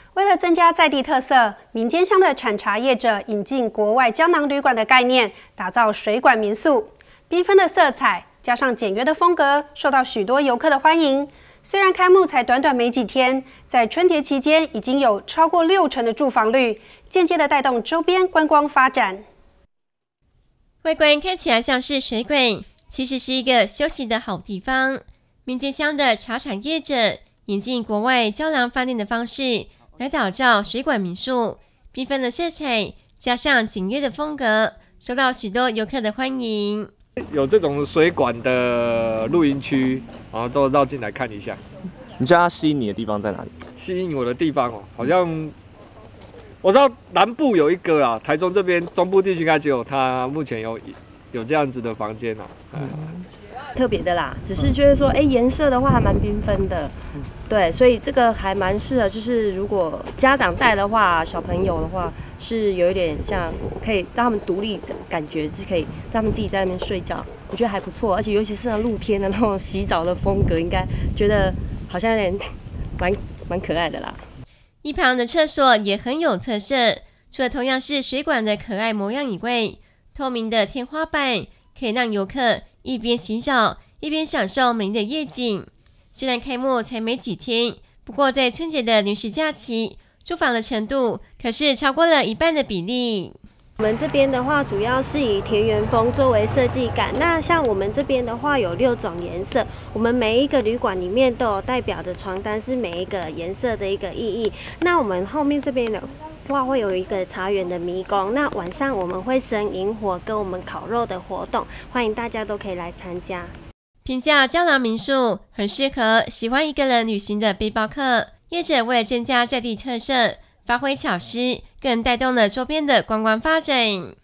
为了增加在地特色，民间乡的产茶业者引进国外胶囊旅馆的概念，打造水管民宿。缤纷的色彩加上简约的风格，受到许多游客的欢迎。虽然开幕才短短没几天，在春节期间已经有超过60%的住房率，间接的带动周边观光发展。 外观看起来像是水管，其实是一个休息的好地方。民间乡的茶产业者引进国外胶囊饭店的方式来打造水管民宿，缤纷的色彩加上简约的风格，受到许多游客的欢迎。 有这种水管的露营区，然后都绕进来看一下。 你觉得它吸引你的地方在哪里？ 吸引我的地方哦，好像我知道南部有一个啦，台中这边中部地区应该只有它目前有这样子的房间啦。 特别的啦，只是觉得说，颜色的话还蛮缤纷的，对，所以这个还蛮适合，就是如果家长带的话，小朋友的话是有一点像可以让他们独立的感觉，是可以让他们自己在那边睡觉，我觉得还不错，而且尤其是那露天的那种洗澡的风格，应该觉得好像有点蛮可爱的啦。 一旁的厕所也很有特色，除了同样是水管的可爱模样以外，透明的天花板可以让游客一边洗澡一边享受美丽的夜景。虽然开幕才没几天，不过在春节的临时假期，住房的程度可是超过了一半的比例。 我们这边的话，主要是以田园风作为设计感。那像我们这边的话，有6种颜色，我们每一个旅馆里面都有代表的床单，是每一个颜色的一个意义。那我们后面这边的话，会有一个茶园的迷宫。那晚上我们会生萤火跟我们烤肉的活动，欢迎大家都可以来参加。 平价胶囊民宿很适合喜欢一个人旅行的背包客，业者为了增加在地特色，发挥巧思，更带动了周边的观光发展。